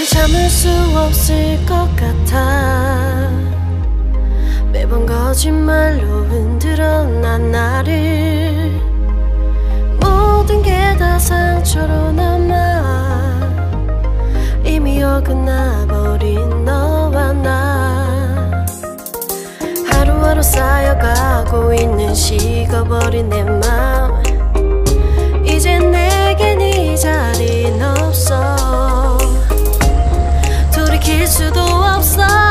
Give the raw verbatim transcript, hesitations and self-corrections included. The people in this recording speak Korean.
참을 수 없을 것 같아. 매번 거짓말로 흔들어 난 나를. 모든 게 다 상처로 남아 이미 어긋나버린 너와 나. 하루하루 쌓여가고 있는 식어버린 내 맘. 이제 내겐 이 자리는 없어. 돌이킬 수도 없어.